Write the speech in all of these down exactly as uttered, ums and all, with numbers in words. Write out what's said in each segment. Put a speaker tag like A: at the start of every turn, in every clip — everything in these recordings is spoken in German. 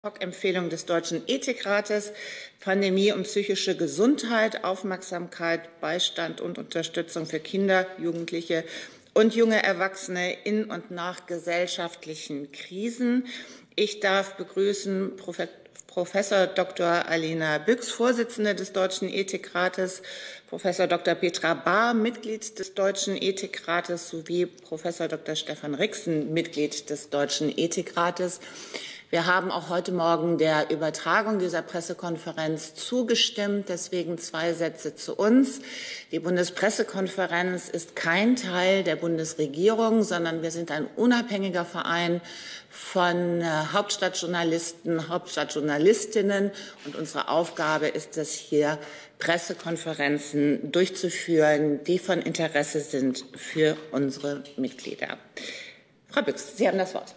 A: Empfehlung des Deutschen Ethikrates, Pandemie und psychische Gesundheit, Aufmerksamkeit, Beistand und Unterstützung für Kinder, Jugendliche und junge Erwachsene in und nach gesellschaftlichen Krisen. Ich darf begrüßen Professor Doktor Alina Büchs, Vorsitzende des Deutschen Ethikrates, Professor Doktor Petra Bahr, Mitglied des Deutschen Ethikrates, sowie Professor Doktor Stefan Rixen, Mitglied des Deutschen Ethikrates. Wir haben auch heute Morgen der Übertragung dieser Pressekonferenz zugestimmt. Deswegen zwei Sätze zu uns. Die Bundespressekonferenz ist kein Teil der Bundesregierung, sondern wir sind ein unabhängiger Verein von Hauptstadtjournalisten, Hauptstadtjournalistinnen. Und unsere Aufgabe ist es, hier Pressekonferenzen durchzuführen, die von Interesse sind für unsere Mitglieder. Frau Büchs, Sie haben das Wort.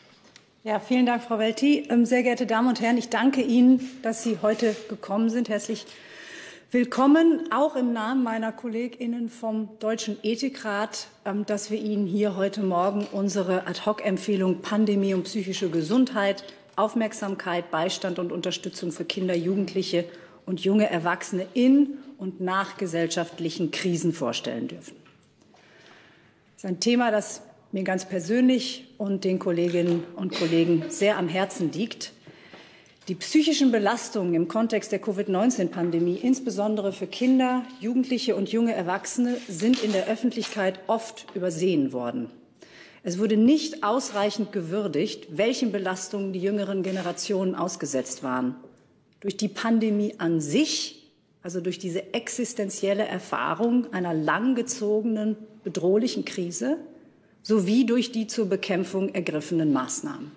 B: Ja, vielen Dank, Frau Welti. Sehr geehrte Damen und Herren, ich danke Ihnen, dass Sie heute gekommen sind. Herzlich willkommen, auch im Namen meiner KollegInnen vom Deutschen Ethikrat, dass wir Ihnen hier heute Morgen unsere Ad-hoc-Empfehlung Pandemie und psychische Gesundheit, Aufmerksamkeit, Beistand und Unterstützung für Kinder, Jugendliche und junge Erwachsene in und nach gesellschaftlichen Krisen vorstellen dürfen. Das ist ein Thema, das mir ganz persönlich und den Kolleginnen und Kollegen sehr am Herzen liegt. Die psychischen Belastungen im Kontext der Covid neunzehn Pandemie, insbesondere für Kinder, Jugendliche und junge Erwachsene, sind in der Öffentlichkeit oft übersehen worden. Es wurde nicht ausreichend gewürdigt, welchen Belastungen die jüngeren Generationen ausgesetzt waren. Durch die Pandemie an sich, also durch diese existenzielle Erfahrung einer langgezogenen, bedrohlichen Krise, sowie durch die zur Bekämpfung ergriffenen Maßnahmen.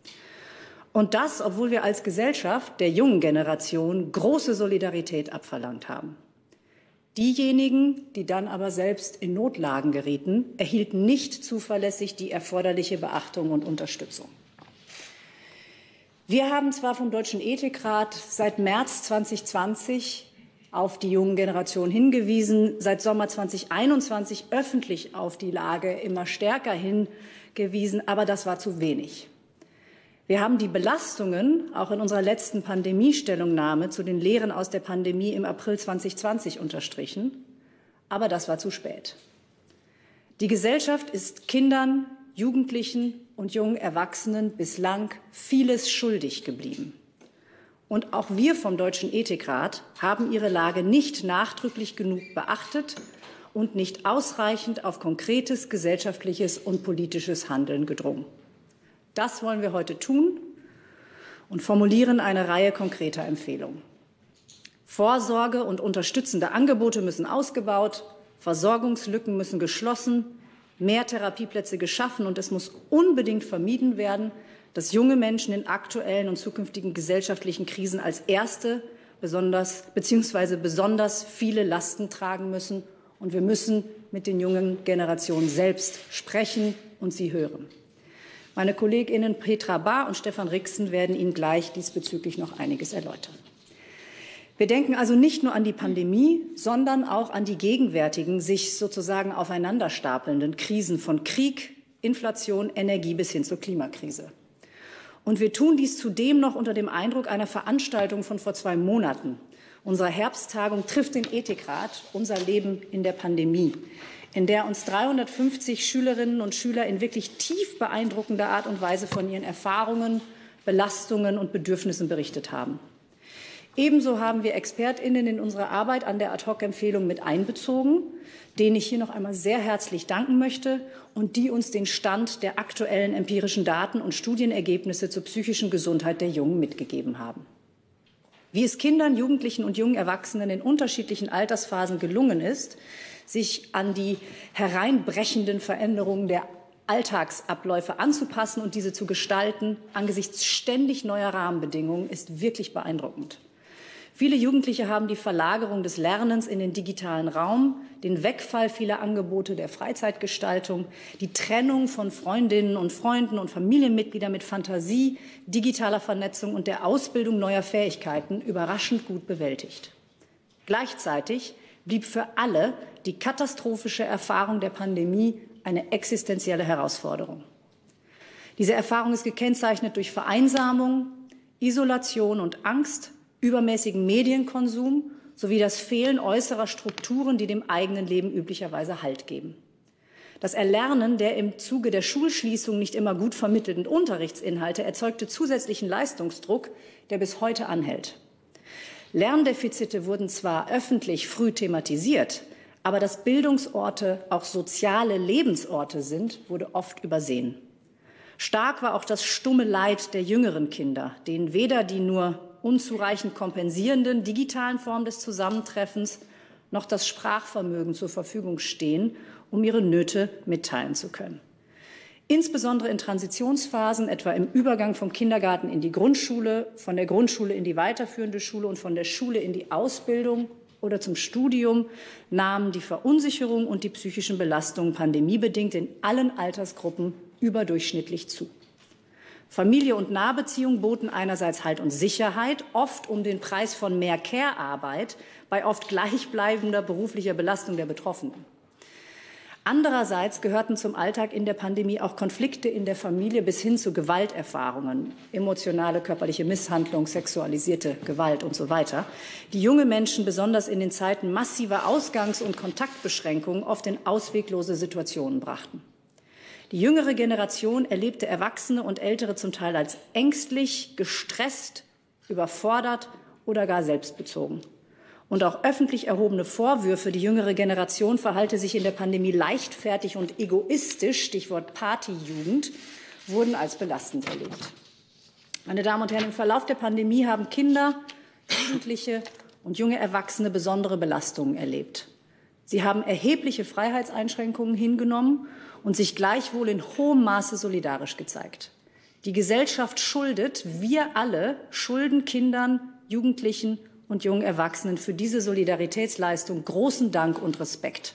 B: Und das, obwohl wir als Gesellschaft der jungen Generation große Solidarität abverlangt haben. Diejenigen, die dann aber selbst in Notlagen gerieten, erhielten nicht zuverlässig die erforderliche Beachtung und Unterstützung. Wir haben zwar vom Deutschen Ethikrat seit März zweitausendzwanzig auf die jungen Generationen hingewiesen, seit Sommer zweitausendeinundzwanzig öffentlich auf die Lage immer stärker hingewiesen, aber das war zu wenig. Wir haben die Belastungen auch in unserer letzten Pandemiestellungnahme zu den Lehren aus der Pandemie im April zweitausendzwanzig unterstrichen, aber das war zu spät. Die Gesellschaft ist Kindern, Jugendlichen und jungen Erwachsenen bislang vieles schuldig geblieben. Und auch wir vom Deutschen Ethikrat haben ihre Lage nicht nachdrücklich genug beachtet und nicht ausreichend auf konkretes gesellschaftliches und politisches Handeln gedrungen. Das wollen wir heute tun und formulieren eine Reihe konkreter Empfehlungen. Vorsorge und unterstützende Angebote müssen ausgebaut, Versorgungslücken müssen geschlossen, mehr Therapieplätze geschaffen, und es muss unbedingt vermieden werden, dass junge Menschen in aktuellen und zukünftigen gesellschaftlichen Krisen als Erste besonders bzw. besonders viele Lasten tragen müssen. Und wir müssen mit den jungen Generationen selbst sprechen und sie hören. Meine KollegInnen Petra Bahr und Stefan Rixen werden Ihnen gleich diesbezüglich noch einiges erläutern. Wir denken also nicht nur an die Pandemie, sondern auch an die gegenwärtigen, sich sozusagen aufeinanderstapelnden Krisen von Krieg, Inflation, Energie bis hin zur Klimakrise. Und wir tun dies zudem noch unter dem Eindruck einer Veranstaltung von vor zwei Monaten. Unsere Herbsttagung trifft den Ethikrat, unser Leben in der Pandemie, in der uns dreihundertfünfzig Schülerinnen und Schüler in wirklich tief beeindruckender Art und Weise von ihren Erfahrungen, Belastungen und Bedürfnissen berichtet haben. Ebenso haben wir ExpertInnen in unsere Arbeit an der Ad-hoc-Empfehlung mit einbezogen, denen ich hier noch einmal sehr herzlich danken möchte und die uns den Stand der aktuellen empirischen Daten und Studienergebnisse zur psychischen Gesundheit der Jungen mitgegeben haben. Wie es Kindern, Jugendlichen und jungen Erwachsenen in unterschiedlichen Altersphasen gelungen ist, sich an die hereinbrechenden Veränderungen der Alltagsabläufe anzupassen und diese zu gestalten, angesichts ständig neuer Rahmenbedingungen, ist wirklich beeindruckend. Viele Jugendliche haben die Verlagerung des Lernens in den digitalen Raum, den Wegfall vieler Angebote der Freizeitgestaltung, die Trennung von Freundinnen und Freunden und Familienmitgliedern mit Fantasie, digitaler Vernetzung und der Ausbildung neuer Fähigkeiten überraschend gut bewältigt. Gleichzeitig blieb für alle die katastrophische Erfahrung der Pandemie eine existenzielle Herausforderung. Diese Erfahrung ist gekennzeichnet durch Vereinsamung, Isolation und Angst, übermäßigen Medienkonsum sowie das Fehlen äußerer Strukturen, die dem eigenen Leben üblicherweise Halt geben. Das Erlernen der im Zuge der Schulschließung nicht immer gut vermittelten Unterrichtsinhalte erzeugte zusätzlichen Leistungsdruck, der bis heute anhält. Lerndefizite wurden zwar öffentlich früh thematisiert, aber dass Bildungsorte auch soziale Lebensorte sind, wurde oft übersehen. Stark war auch das stumme Leid der jüngeren Kinder, denen weder die nur unzureichend kompensierenden digitalen Formen des Zusammentreffens noch das Sprachvermögen zur Verfügung stehen, um ihre Nöte mitteilen zu können. Insbesondere in Transitionsphasen, etwa im Übergang vom Kindergarten in die Grundschule, von der Grundschule in die weiterführende Schule und von der Schule in die Ausbildung oder zum Studium, nahmen die Verunsicherung und die psychischen Belastungen pandemiebedingt in allen Altersgruppen überdurchschnittlich zu. Familie und Nahbeziehung boten einerseits Halt und Sicherheit, oft um den Preis von mehr Care-Arbeit bei oft gleichbleibender beruflicher Belastung der Betroffenen. Andererseits gehörten zum Alltag in der Pandemie auch Konflikte in der Familie bis hin zu Gewalterfahrungen, emotionale, körperliche Misshandlung, sexualisierte Gewalt und so weiter, die junge Menschen besonders in den Zeiten massiver Ausgangs- und Kontaktbeschränkungen oft in ausweglose Situationen brachten. Die jüngere Generation erlebte Erwachsene und Ältere zum Teil als ängstlich, gestresst, überfordert oder gar selbstbezogen. Und auch öffentlich erhobene Vorwürfe, die jüngere Generation verhalte sich in der Pandemie leichtfertig und egoistisch, Stichwort Partyjugend, wurden als belastend erlebt. Meine Damen und Herren, im Verlauf der Pandemie haben Kinder, Jugendliche und junge Erwachsene besondere Belastungen erlebt. Sie haben erhebliche Freiheitseinschränkungen hingenommen und sich gleichwohl in hohem Maße solidarisch gezeigt. Die Gesellschaft schuldet, wir alle schulden Kindern, Jugendlichen und jungen Erwachsenen für diese Solidaritätsleistung großen Dank und Respekt.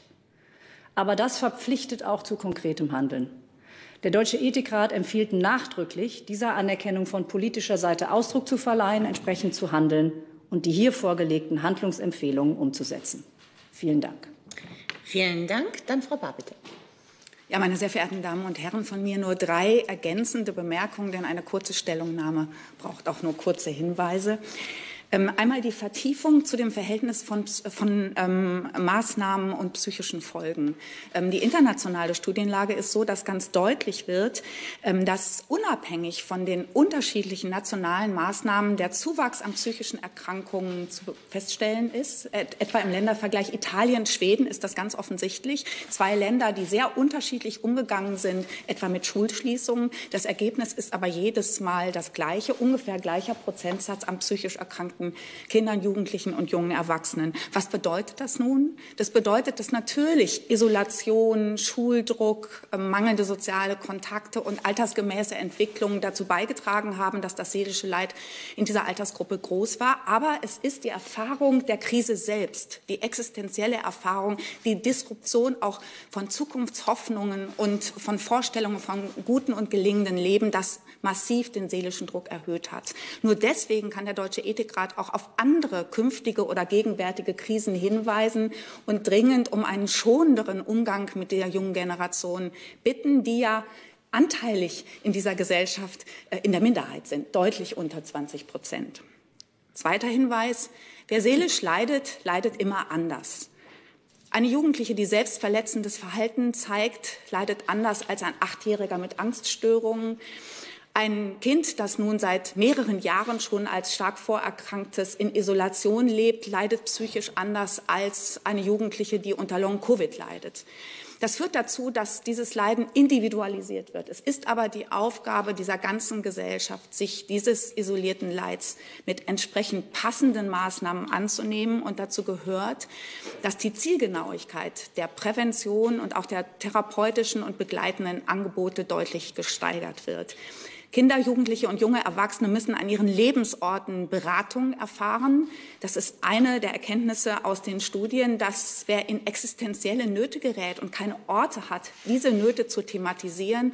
B: Aber das verpflichtet auch zu konkretem Handeln. Der Deutsche Ethikrat empfiehlt nachdrücklich, dieser Anerkennung von politischer Seite Ausdruck zu verleihen, entsprechend zu handeln und die hier vorgelegten Handlungsempfehlungen umzusetzen. Vielen Dank.
A: Vielen Dank. Dann Frau Bahr, bitte.
C: Ja, meine sehr verehrten Damen und Herren, von mir nur drei ergänzende Bemerkungen, denn eine kurze Stellungnahme braucht auch nur kurze Hinweise. Ähm, einmal die Vertiefung zu dem Verhältnis von, von ähm, Maßnahmen und psychischen Folgen. Ähm, die internationale Studienlage ist so, dass ganz deutlich wird, ähm, dass unabhängig von den unterschiedlichen nationalen Maßnahmen der Zuwachs an psychischen Erkrankungen zu feststellen ist. Et, etwa im Ländervergleich Italien, Schweden ist das ganz offensichtlich. Zwei Länder, die sehr unterschiedlich umgegangen sind, etwa mit Schulschließungen. Das Ergebnis ist aber jedes Mal das gleiche, ungefähr gleicher Prozentsatz an psychisch erkrankten Kindern, Jugendlichen und jungen Erwachsenen. Was bedeutet das nun? Das bedeutet, dass natürlich Isolation, Schuldruck, mangelnde soziale Kontakte und altersgemäße Entwicklungen dazu beigetragen haben, dass das seelische Leid in dieser Altersgruppe groß war. Aber es ist die Erfahrung der Krise selbst, die existenzielle Erfahrung, die Disruption auch von Zukunftshoffnungen und von Vorstellungen von guten und gelingenden Leben, das massiv den seelischen Druck erhöht hat. Nur deswegen kann der Deutsche Ethikrat auch auf andere künftige oder gegenwärtige Krisen hinweisen und dringend um einen schonenderen Umgang mit der jungen Generation bitten, die ja anteilig in dieser Gesellschaft in der Minderheit sind, deutlich unter zwanzig Prozent. Zweiter Hinweis: Wer seelisch leidet, leidet immer anders. Eine Jugendliche, die selbstverletzendes Verhalten zeigt, leidet anders als ein Achtjähriger mit Angststörungen. Ein Kind, das nun seit mehreren Jahren schon als stark vorerkranktes in Isolation lebt, leidet psychisch anders als eine Jugendliche, die unter Long-Covid leidet. Das führt dazu, dass dieses Leiden individualisiert wird. Es ist aber die Aufgabe dieser ganzen Gesellschaft, sich dieses isolierten Leids mit entsprechend passenden Maßnahmen anzunehmen. Und dazu gehört, dass die Zielgenauigkeit der Prävention und auch der therapeutischen und begleitenden Angebote deutlich gesteigert wird. Kinder, Jugendliche und junge Erwachsene müssen an ihren Lebensorten Beratung erfahren. Das ist eine der Erkenntnisse aus den Studien, dass wer in existenzielle Nöte gerät und keine Orte hat, diese Nöte zu thematisieren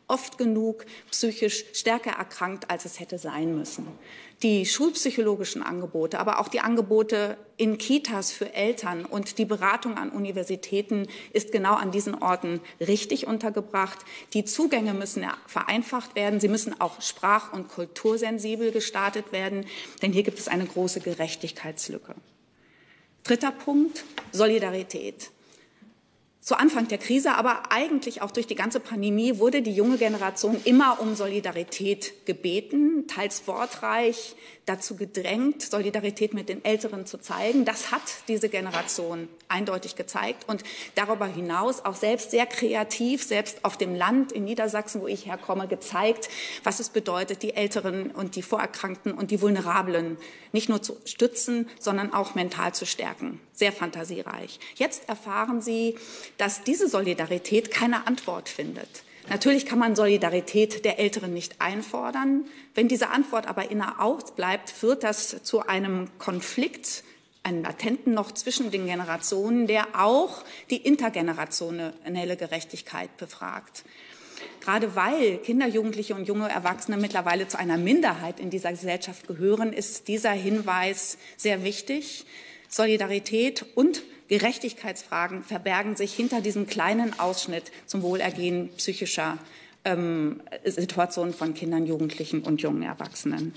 C: oft genug psychisch stärker erkrankt, als es hätte sein müssen. Die schulpsychologischen Angebote, aber auch die Angebote in Kitas für Eltern und die Beratung an Universitäten ist genau an diesen Orten richtig untergebracht. Die Zugänge müssen vereinfacht werden. Sie müssen auch sprach- und kultursensibel gestaltet werden, denn hier gibt es eine große Gerechtigkeitslücke. Dritter Punkt, Solidarität. Zu Anfang der Krise, aber eigentlich auch durch die ganze Pandemie, wurde die junge Generation immer um Solidarität gebeten, teils wortreich, dazu gedrängt, Solidarität mit den Älteren zu zeigen. Das hat diese Generation eindeutig gezeigt und darüber hinaus auch selbst sehr kreativ, selbst auf dem Land in Niedersachsen, wo ich herkomme, gezeigt, was es bedeutet, die Älteren und die Vorerkrankten und die Vulnerablen nicht nur zu stützen, sondern auch mental zu stärken. Sehr fantasiereich. Jetzt erfahren Sie, dass diese Solidarität keine Antwort findet. Natürlich kann man Solidarität der Älteren nicht einfordern. Wenn diese Antwort aber inner ausbleibt, führt das zu einem Konflikt, einen latenten noch zwischen den Generationen, der auch die intergenerationelle Gerechtigkeit befragt. Gerade weil Kinder, Jugendliche und junge Erwachsene mittlerweile zu einer Minderheit in dieser Gesellschaft gehören, ist dieser Hinweis sehr wichtig. Solidarität und Gerechtigkeitsfragen verbergen sich hinter diesem kleinen Ausschnitt zum Wohlergehen psychischer ähm, Situationen von Kindern, Jugendlichen und jungen Erwachsenen.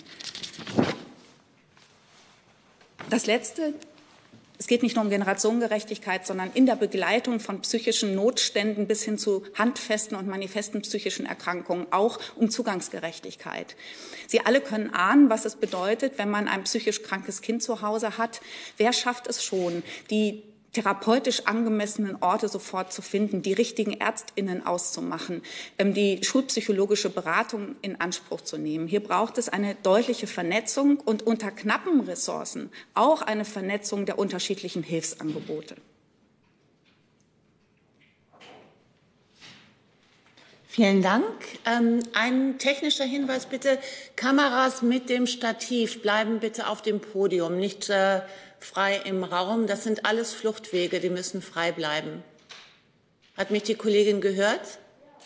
C: Das Letzte, es geht nicht nur um Generationengerechtigkeit, sondern in der Begleitung von psychischen Notständen bis hin zu handfesten und manifesten psychischen Erkrankungen auch um Zugangsgerechtigkeit. Sie alle können ahnen, was es bedeutet, wenn man ein psychisch krankes Kind zu Hause hat. Wer schafft es schon, die therapeutisch angemessenen Orte sofort zu finden, die richtigen ÄrztInnen auszumachen, die schulpsychologische Beratung in Anspruch zu nehmen. Hier braucht es eine deutliche Vernetzung und unter knappen Ressourcen auch eine Vernetzung der unterschiedlichen Hilfsangebote.
A: Vielen Dank. Ähm, ein technischer Hinweis bitte. Kameras mit dem Stativ bleiben bitte auf dem Podium, nicht äh, frei im Raum. Das sind alles Fluchtwege, die müssen frei bleiben. Hat mich die Kollegin gehört?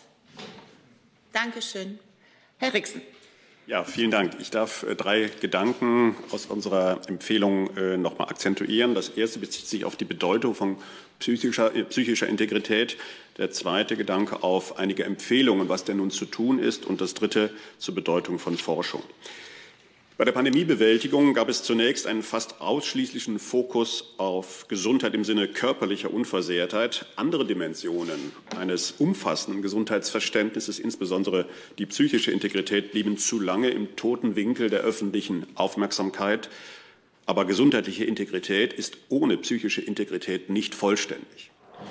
A: Dankeschön. Herr Rixen.
D: Ja, vielen Dank. Ich darf äh, drei Gedanken aus unserer Empfehlung äh, noch mal akzentuieren. Das erste bezieht sich auf die Bedeutung von psychischer, äh, psychischer Integrität. Der zweite Gedanke auf einige Empfehlungen, was denn nun zu tun ist. Und das dritte zur Bedeutung von Forschung. Bei der Pandemiebewältigung gab es zunächst einen fast ausschließlichen Fokus auf Gesundheit im Sinne körperlicher Unversehrtheit. Andere Dimensionen eines umfassenden Gesundheitsverständnisses, insbesondere die psychische Integrität, blieben zu lange im toten Winkel der öffentlichen Aufmerksamkeit. Aber gesundheitliche Integrität ist ohne psychische Integrität nicht vollständig.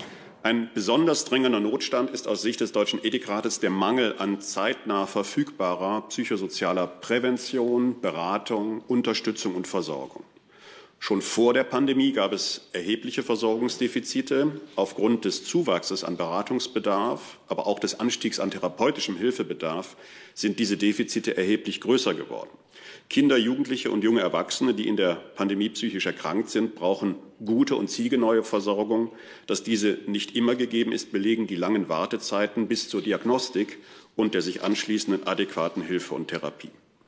D: Ein besonders dringender Notstand ist aus Sicht des Deutschen Ethikrates der Mangel an zeitnah verfügbarer psychosozialer Prävention, Beratung, Unterstützung und Versorgung. Schon vor der Pandemie gab es erhebliche Versorgungsdefizite. Aufgrund des Zuwachses an Beratungsbedarf, aber auch des Anstiegs an therapeutischem Hilfebedarf sind diese Defizite erheblich größer geworden. Kinder, Jugendliche und junge Erwachsene, die in der Pandemie psychisch erkrankt sind, brauchen gute und zielgenaue Versorgung. Dass diese nicht immer gegeben ist, belegen die langen Wartezeiten bis zur Diagnostik und der sich anschließenden adäquaten Hilfe und Therapie.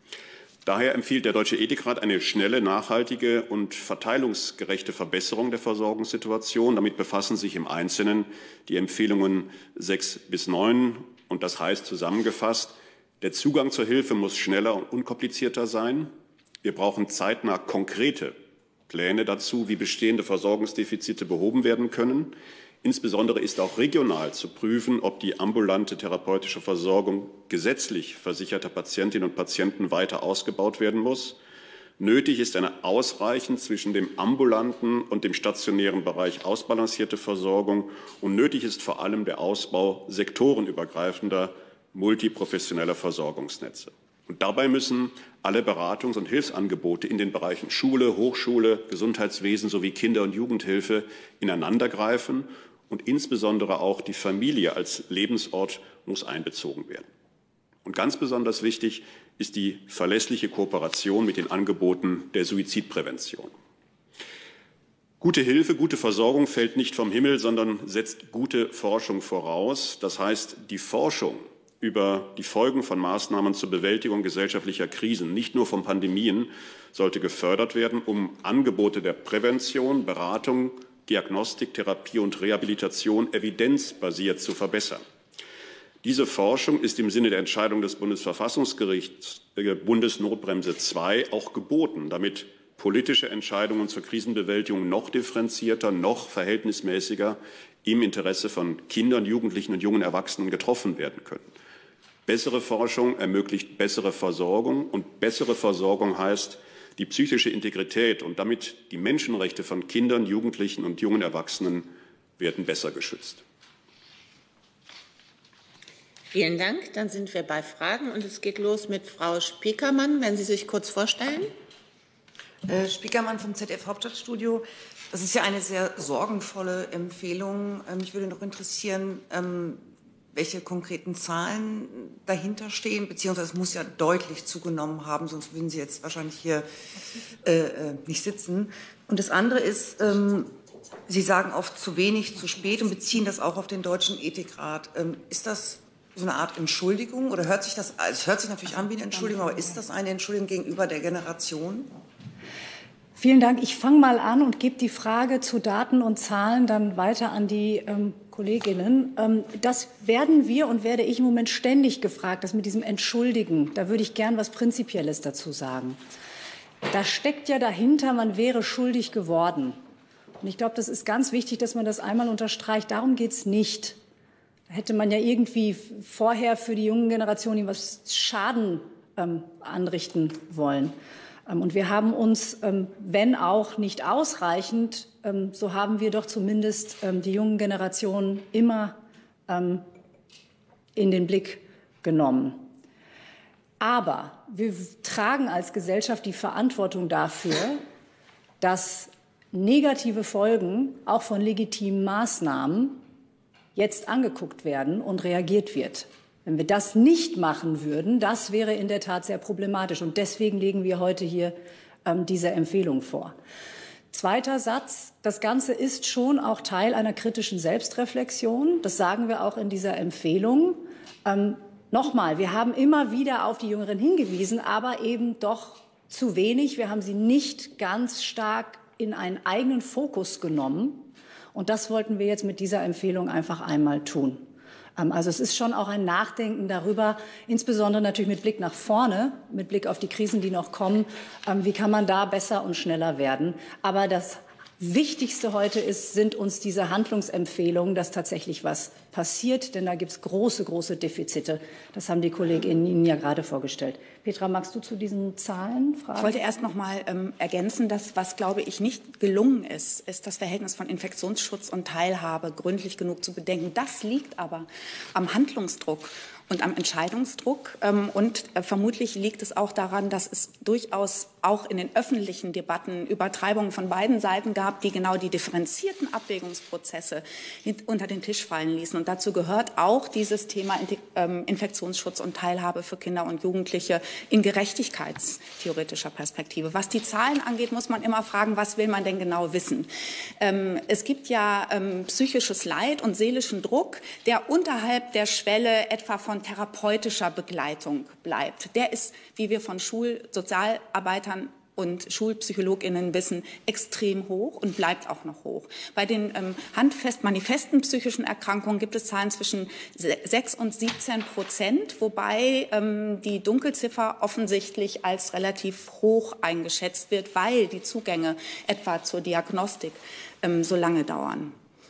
D: Daher empfiehlt der Deutsche Ethikrat eine schnelle, nachhaltige und verteilungsgerechte Verbesserung der Versorgungssituation. Damit befassen sich im Einzelnen die Empfehlungen sechs bis neun. Und das heißt zusammengefasst, der Zugang zur Hilfe muss schneller und unkomplizierter sein. Wir brauchen zeitnah konkrete Pläne dazu, wie bestehende Versorgungsdefizite behoben werden können. Insbesondere ist auch regional zu prüfen, ob die ambulante therapeutische Versorgung gesetzlich versicherter Patientinnen und Patienten weiter ausgebaut werden muss. Nötig ist eine ausreichend zwischen dem ambulanten und dem stationären Bereich ausbalancierte Versorgung. Und nötig ist vor allem der Ausbau sektorenübergreifender multiprofessioneller Versorgungsnetze. Und dabei müssen alle Beratungs- und Hilfsangebote in den Bereichen Schule, Hochschule, Gesundheitswesen sowie Kinder- und Jugendhilfe ineinandergreifen und insbesondere auch die Familie als Lebensort muss einbezogen werden. Und ganz besonders wichtig ist die verlässliche Kooperation mit den Angeboten der Suizidprävention. Gute Hilfe, gute Versorgung fällt nicht vom Himmel, sondern setzt gute Forschung voraus. Das heißt, die Forschung über die Folgen von Maßnahmen zur Bewältigung gesellschaftlicher Krisen, nicht nur von Pandemien, sollte gefördert werden, um Angebote der Prävention, Beratung, Diagnostik, Therapie und Rehabilitation evidenzbasiert zu verbessern. Diese Forschung ist im Sinne der Entscheidung des Bundesverfassungsgerichts äh, Bundesnotbremse zwei auch geboten, damit politische Entscheidungen zur Krisenbewältigung noch differenzierter, noch verhältnismäßiger im Interesse von Kindern, Jugendlichen und jungen Erwachsenen getroffen werden können. Bessere Forschung ermöglicht bessere Versorgung, und bessere Versorgung heißt, die psychische Integrität und damit die Menschenrechte von Kindern, Jugendlichen und jungen Erwachsenen werden besser geschützt.
A: Vielen Dank. Dann sind wir bei Fragen, und es geht los mit Frau Spiekermann. Wenn Sie sich kurz vorstellen.
E: Äh, Spiekermann vom Z D F Hauptstadtstudio. Das ist ja eine sehr sorgenvolle Empfehlung. Ähm, mich würde noch interessieren, ähm, welche konkreten Zahlen dahinter stehen, beziehungsweise es muss ja deutlich zugenommen haben, sonst würden Sie jetzt wahrscheinlich hier äh, nicht sitzen. Und das andere ist, ähm, Sie sagen oft zu wenig, zu spät und beziehen das auch auf den Deutschen Ethikrat. Ähm, ist das so eine Art Entschuldigung, oder hört sich das, es hört sich natürlich an wie eine Entschuldigung, aber ist das eine Entschuldigung gegenüber der Generation?
B: Vielen Dank. Ich fange mal an und gebe die Frage zu Daten und Zahlen dann weiter an die ähm, Kolleginnen. Ähm, das werden wir und werde ich im Moment ständig gefragt, das mit diesem Entschuldigen. Da würde ich gern was Prinzipielles dazu sagen. Da steckt ja dahinter, man wäre schuldig geworden. Und ich glaube, das ist ganz wichtig, dass man das einmal unterstreicht. Darum geht es nicht. Da hätte man ja irgendwie vorher für die jungen Generationen was Schaden ähm, anrichten wollen. Und wir haben uns, wenn auch nicht ausreichend, so haben wir doch zumindest die jungen Generationen immer in den Blick genommen. Aber wir tragen als Gesellschaft die Verantwortung dafür, dass negative Folgen auch von legitimen Maßnahmen jetzt angeguckt werden und reagiert wird. Wenn wir das nicht machen würden, das wäre in der Tat sehr problematisch. Und deswegen legen wir heute hier ähm, diese Empfehlung vor. Zweiter Satz. Das Ganze ist schon auch Teil einer kritischen Selbstreflexion. Das sagen wir auch in dieser Empfehlung. Ähm, nochmal, wir haben immer wieder auf die Jüngeren hingewiesen, aber eben doch zu wenig. Wir haben sie nicht ganz stark in einen eigenen Fokus genommen. Und das wollten wir jetzt mit dieser Empfehlung einfach einmal tun. Also es ist schon auch ein Nachdenken darüber, insbesondere natürlich mit Blick nach vorne, mit Blick auf die Krisen, die noch kommen, wie kann man da besser und schneller werden. Aber das Wichtigste heute ist, sind uns diese Handlungsempfehlungen, dass tatsächlich was passiert, denn da gibt es große, große Defizite. Das haben die KollegInnen Ihnen ja gerade vorgestellt. Petra, magst du zu diesen Zahlen fragen?
C: Ich wollte erst noch mal ähm, ergänzen, dass, was, glaube ich, nicht gelungen ist, ist das Verhältnis von Infektionsschutz und Teilhabe gründlich genug zu bedenken. Das liegt aber am Handlungsdruck und am Entscheidungsdruck. Ähm, und äh, vermutlich liegt es auch daran, dass es durchaus auch in den öffentlichen Debatten Übertreibungen von beiden Seiten gab, die genau die differenzierten Abwägungsprozesse unter den Tisch fallen ließen. Und dazu gehört auch dieses Thema Infektionsschutz und Teilhabe für Kinder und Jugendliche in gerechtigkeitstheoretischer Perspektive. Was die Zahlen angeht, muss man immer fragen, was will man denn genau wissen? Ähm, es gibt ja ähm, psychisches Leid und seelischen Druck, der unterhalb der Schwelle etwa von therapeutischer Begleitung bleibt. Der ist, wie wir von Schulsozialarbeitern und SchulpsychologInnen wissen, extrem hoch und bleibt auch noch hoch. Bei den ähm, handfest manifesten psychischen Erkrankungen gibt es Zahlen zwischen sechs und siebzehn Prozent, wobei ähm, die Dunkelziffer offensichtlich als relativ hoch eingeschätzt wird, weil die Zugänge etwa zur Diagnostik ähm, so lange dauern.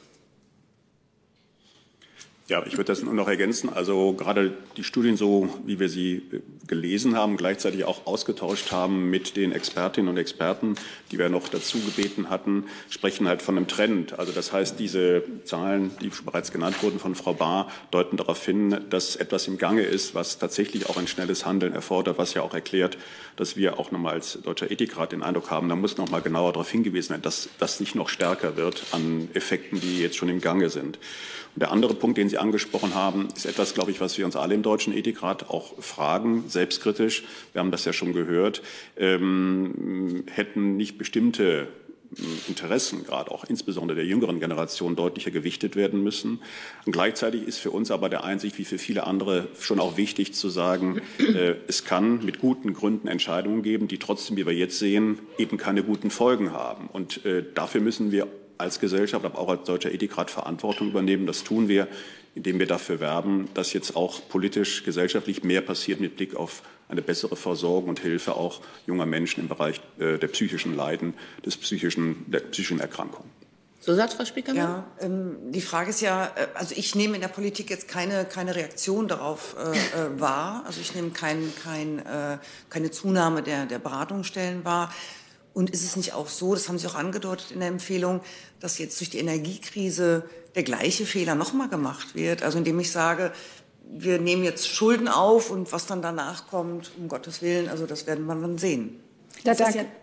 D: Ja, ich würde das nur noch ergänzen. Also gerade die Studien, so wie wir sie gelesen haben, gleichzeitig auch ausgetauscht haben mit den Expertinnen und Experten, die wir noch dazu gebeten hatten, sprechen halt von einem Trend. Also das heißt, diese Zahlen, die bereits genannt wurden von Frau Bahr, deuten darauf hin, dass etwas im Gange ist, was tatsächlich auch ein schnelles Handeln erfordert, was ja auch erklärt, dass wir auch nochmal als Deutscher Ethikrat den Eindruck haben, da muss nochmal genauer darauf hingewiesen werden, dass das nicht noch stärker wird an Effekten, die jetzt schon im Gange sind. Und der andere Punkt, den Sie angesprochen haben, ist etwas, glaube ich, was wir uns alle im Deutschen Ethikrat auch fragen, selbstkritisch. Wir haben das ja schon gehört. Ähm, hätten nicht bestimmte Interessen, gerade auch insbesondere der jüngeren Generation, deutlicher gewichtet werden müssen. Und gleichzeitig ist für uns aber der Einsicht, wie für viele andere, schon auch wichtig zu sagen, äh, es kann mit guten Gründen Entscheidungen geben, die trotzdem, wie wir jetzt sehen, eben keine guten Folgen haben. Und äh, dafür müssen wir als Gesellschaft, aber auch als Deutscher Ethikrat Verantwortung übernehmen. Das tun wir, indem wir dafür werben, dass jetzt auch politisch, gesellschaftlich mehr passiert mit Blick auf eine bessere Versorgung und Hilfe auch junger Menschen im Bereich äh, der psychischen Leiden, des psychischen, der psychischen Erkrankung.
A: Zusatz, Frau Spiekermann?
E: Ja, ähm, die Frage ist ja, äh, also ich nehme in der Politik jetzt keine, keine Reaktion darauf äh, äh, wahr. Also ich nehme kein, kein, äh, keine Zunahme der, der Beratungsstellen wahr. Und ist es nicht auch so, das haben Sie auch angedeutet in der Empfehlung, dass jetzt durch die Energiekrise der gleiche Fehler nochmal gemacht wird? Also indem ich sage, wir nehmen jetzt Schulden auf und was dann danach kommt, um Gottes Willen, also das werden wir dann sehen.
C: Das, das ist ja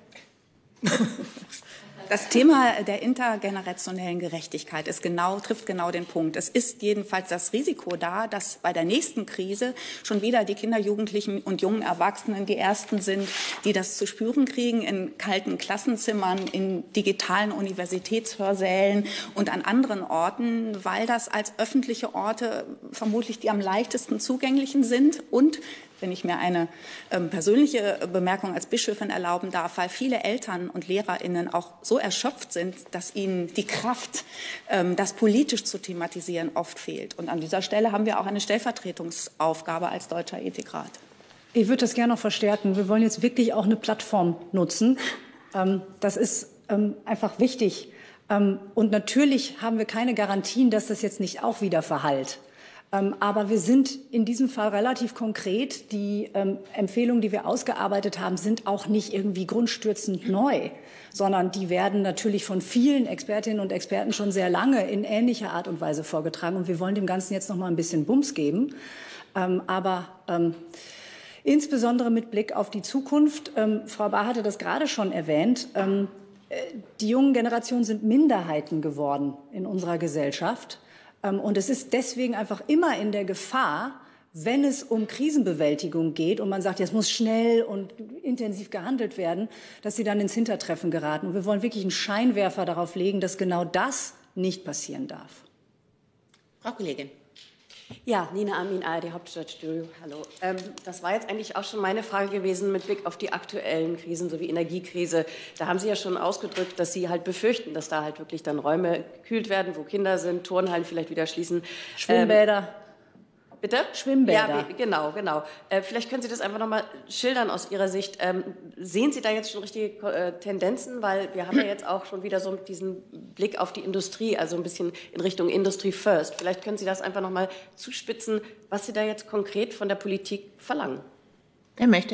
C: das Thema der intergenerationellen Gerechtigkeit ist genau, trifft genau den Punkt. Es ist jedenfalls das Risiko da, dass bei der nächsten Krise schon wieder die Kinder, Jugendlichen und jungen Erwachsenen die Ersten sind, die das zu spüren kriegen in kalten Klassenzimmern, in digitalen Universitätshörsälen und an anderen Orten, weil das als öffentliche Orte vermutlich die am leichtesten zugänglichen sind und wenn ich mir eine ähm, persönliche Bemerkung als Bischöfin erlauben darf, weil viele Eltern und LehrerInnen auch so erschöpft sind, dass ihnen die Kraft, ähm, das politisch zu thematisieren, oft fehlt. Und an dieser Stelle haben wir auch eine Stellvertretungsaufgabe als Deutscher Ethikrat.
B: Ich würde das gerne noch verstärken. Wir wollen jetzt wirklich auch eine Plattform nutzen. Ähm, das ist ähm, einfach wichtig. Ähm, und natürlich haben wir keine Garantien, dass das jetzt nicht auch wieder verhallt. Ähm, aber wir sind in diesem Fall relativ konkret. Die ähm, Empfehlungen, die wir ausgearbeitet haben, sind auch nicht irgendwie grundstürzend neu, sondern die werden natürlich von vielen Expertinnen und Experten schon sehr lange in ähnlicher Art und Weise vorgetragen. Und wir wollen dem Ganzen jetzt noch mal ein bisschen Bums geben. Ähm, aber ähm, insbesondere mit Blick auf die Zukunft, ähm, Frau Bahr hatte das gerade schon erwähnt, ähm, die jungen Generationen sind Minderheiten geworden in unserer Gesellschaft. Und es ist deswegen einfach immer in der Gefahr, wenn es um Krisenbewältigung geht und man sagt, jetzt muss schnell und intensiv gehandelt werden, dass sie dann ins Hintertreffen geraten. Und wir wollen wirklich einen Scheinwerfer darauf legen, dass genau das nicht passieren darf.
A: Frau Kollegin.
F: Ja, Nina Amin, A R D Hauptstadtstudio. Hallo. Ähm, das war jetzt eigentlich auch schon meine Frage gewesen mit Blick auf die aktuellen Krisen sowie Energiekrise. Da haben Sie ja schon ausgedrückt, dass Sie halt befürchten, dass da halt wirklich dann Räume gekühlt werden, wo Kinder sind, Turnhallen vielleicht wieder schließen.
B: Schwimmbäder.
F: Ähm, Bitte?
B: Schwimmbäder.
F: Ja, genau, genau. Äh, vielleicht können Sie das einfach noch mal schildern aus Ihrer Sicht. Ähm, sehen Sie da jetzt schon richtige äh, Tendenzen? Weil wir haben ja jetzt auch schon wieder so diesen Blick auf die Industrie, also ein bisschen in Richtung Industry First. Vielleicht können Sie das einfach noch mal zuspitzen, was Sie da jetzt konkret von der Politik verlangen.
A: Wer möchte?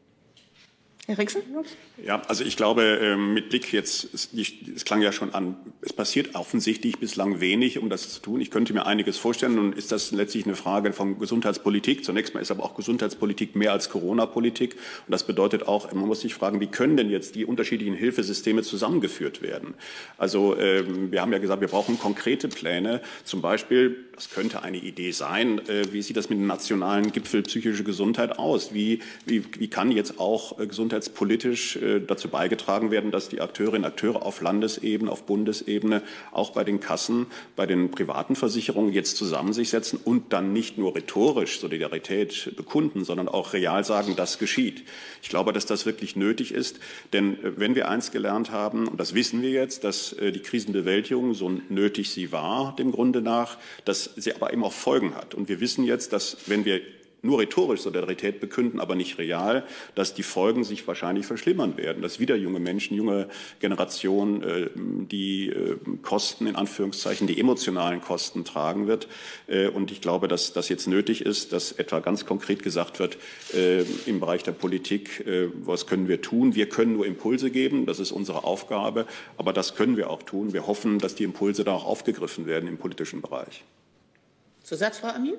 A: Herr Rixen?
D: Ja, also ich glaube, mit Blick jetzt, es klang ja schon an, es passiert offensichtlich bislang wenig, um das zu tun. Ich könnte mir einiges vorstellen. Nun ist das letztlich eine Frage von Gesundheitspolitik. Zunächst mal ist aber auch Gesundheitspolitik mehr als Corona-Politik. Und das bedeutet auch, man muss sich fragen, wie können denn jetzt die unterschiedlichen Hilfesysteme zusammengeführt werden? Also wir haben ja gesagt, wir brauchen konkrete Pläne. Zum Beispiel, das könnte eine Idee sein, wie sieht das mit dem nationalen Gipfel psychische Gesundheit aus? Wie, wie, wie kann jetzt auch gesundheitspolitisch dazu beigetragen werden, dass die Akteurinnen und Akteure auf Landesebene, auf Bundesebene, auch bei den Kassen, bei den privaten Versicherungen jetzt zusammen sich setzen und dann nicht nur rhetorisch Solidarität bekunden, sondern auch real sagen, das geschieht. Ich glaube, dass das wirklich nötig ist, denn wenn wir eins gelernt haben, und das wissen wir jetzt, dass die Krisenbewältigung, so nötig sie war, dem Grunde nach, dass sie aber eben auch Folgen hat. Und wir wissen jetzt, dass wenn wir nur rhetorisch Solidarität bekünden, aber nicht real, dass die Folgen sich wahrscheinlich verschlimmern werden, dass wieder junge Menschen, junge Generation äh, die äh, Kosten, in Anführungszeichen, die emotionalen Kosten tragen wird. Äh, und ich glaube, dass das jetzt nötig ist, dass etwa ganz konkret gesagt wird, äh, im Bereich der Politik, äh, was können wir tun? Wir können nur Impulse geben, das ist unsere Aufgabe, aber das können wir auch tun. Wir hoffen, dass die Impulse da auch aufgegriffen werden im politischen Bereich.
A: Zusatz, Frau Amin?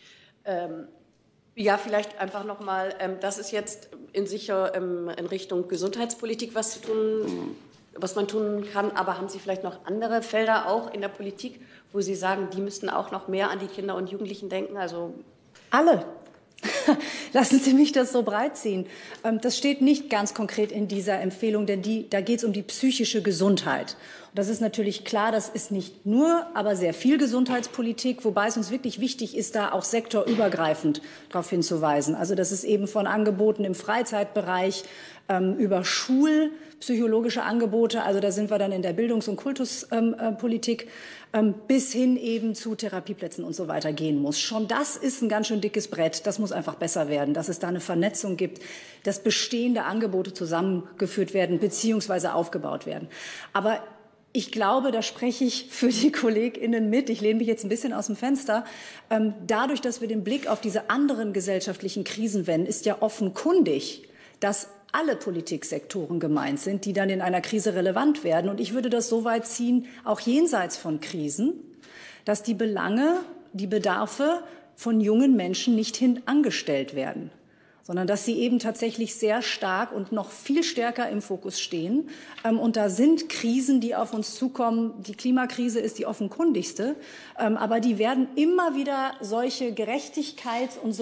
F: Ähm Ja, vielleicht einfach noch mal, ähm, das ist jetzt in sicher ähm, in Richtung Gesundheitspolitik was zu tun, was man tun kann. Aber haben Sie vielleicht noch andere Felder auch in der Politik, wo Sie sagen, die müssten auch noch mehr an die Kinder und Jugendlichen denken? Also
B: Alle. Lassen Sie mich das so breit ziehen. Das steht nicht ganz konkret in dieser Empfehlung, denn die, da geht es um die psychische Gesundheit. Und das ist natürlich klar, das ist nicht nur, aber sehr viel Gesundheitspolitik, wobei es uns wirklich wichtig ist, da auch sektorübergreifend darauf hinzuweisen. Also das ist eben von Angeboten im Freizeitbereich ähm, über schulpsychologische Angebote, also da sind wir dann in der Bildungs- und Kultuspolitik, ähm, bis hin eben zu Therapieplätzen und so weiter gehen muss. Schon das ist ein ganz schön dickes Brett. Das muss einfach besser werden, dass es da eine Vernetzung gibt, dass bestehende Angebote zusammengeführt werden bzw. aufgebaut werden. Aber ich glaube, da spreche ich für die KollegInnen mit. Ich lehne mich jetzt ein bisschen aus dem Fenster. Ähm, dadurch, dass wir den Blick auf diese anderen gesellschaftlichen Krisen wenden, ist ja offenkundig, dass alle Politiksektoren gemeint sind, die dann in einer Krise relevant werden. Und ich würde das so weit ziehen, auch jenseits von Krisen, dass die Belange, die Bedarfe von jungen Menschen nicht hintangestellt werden, sondern dass sie eben tatsächlich sehr stark und noch viel stärker im Fokus stehen. Und da sind Krisen, die auf uns zukommen. Die Klimakrise ist die offenkundigste. Aber die werden immer wieder solche Gerechtigkeits- und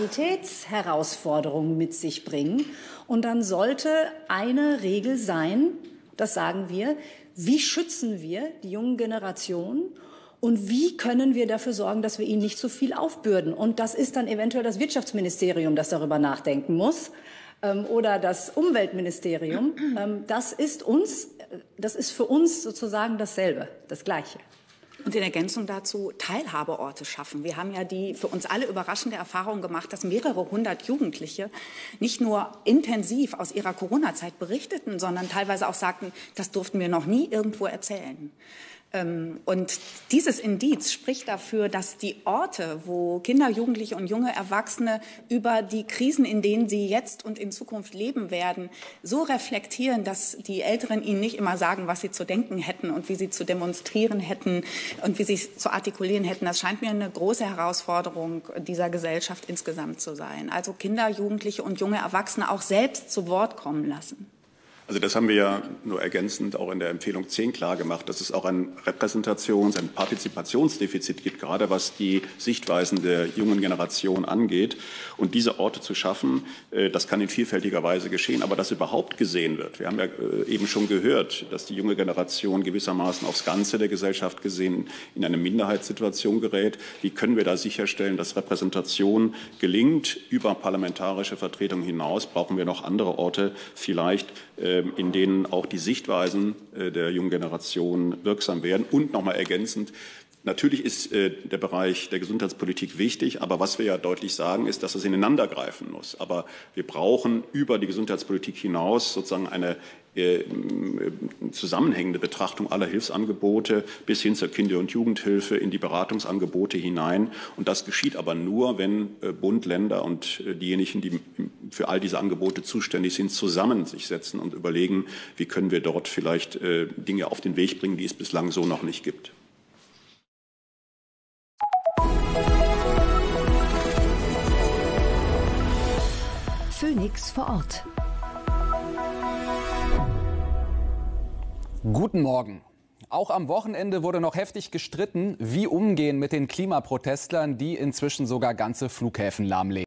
B: Solidaritätsherausforderungen mit sich bringen. Und dann sollte eine Regel sein, das sagen wir, wie schützen wir die jungen Generationen? Und wie können wir dafür sorgen, dass wir ihnen nicht zu viel aufbürden? Und das ist dann eventuell das Wirtschaftsministerium, das darüber nachdenken muss, ähm, oder das Umweltministerium. Ähm, das ist uns, das ist für uns sozusagen dasselbe, das Gleiche.
C: Und in Ergänzung dazu Teilhabeorte schaffen. Wir haben ja die für uns alle überraschende Erfahrung gemacht, dass mehrere hundert Jugendliche nicht nur intensiv aus ihrer Corona-Zeit berichteten, sondern teilweise auch sagten, das durften wir noch nie irgendwo erzählen. Und dieses Indiz spricht dafür, dass die Orte, wo Kinder, Jugendliche und junge Erwachsene über die Krisen, in denen sie jetzt und in Zukunft leben werden, so reflektieren, dass die Älteren ihnen nicht immer sagen, was sie zu denken hätten und wie sie zu demonstrieren hätten und wie sie es zu artikulieren hätten. Das scheint mir eine große Herausforderung dieser Gesellschaft insgesamt zu sein. Also Kinder, Jugendliche und junge Erwachsene auch selbst zu Wort kommen lassen.
D: Also das haben wir ja nur ergänzend auch in der Empfehlung zehn klar gemacht, dass es auch ein Repräsentations-, ein Partizipationsdefizit gibt, gerade was die Sichtweisen der jungen Generation angeht. Und diese Orte zu schaffen, das kann in vielfältiger Weise geschehen, aber dass überhaupt gesehen wird. Wir haben ja eben schon gehört, dass die junge Generation gewissermaßen aufs Ganze der Gesellschaft gesehen in eine Minderheitssituation gerät. Wie können wir da sicherstellen, dass Repräsentation gelingt? Über parlamentarische Vertretung hinaus brauchen wir noch andere Orte, vielleicht in denen auch die Sichtweisen der jungen Generation wirksam werden. Und nochmal ergänzend, natürlich ist der Bereich der Gesundheitspolitik wichtig, aber was wir ja deutlich sagen, ist, dass es ineinandergreifen muss. Aber wir brauchen über die Gesundheitspolitik hinaus sozusagen eine zusammenhängende Betrachtung aller Hilfsangebote bis hin zur Kinder- und Jugendhilfe in die Beratungsangebote hinein. Und das geschieht aber nur, wenn Bund, Länder und diejenigen, die für all diese Angebote zuständig sind, zusammen sich setzen und überlegen, wie können wir dort vielleicht Dinge auf den Weg bringen, die es bislang so noch nicht gibt.
G: Phoenix vor Ort.
H: Guten Morgen. Auch am Wochenende wurde noch heftig gestritten, wie umgehen mit den Klimaprotestlern, die inzwischen sogar ganze Flughäfen lahmlegen.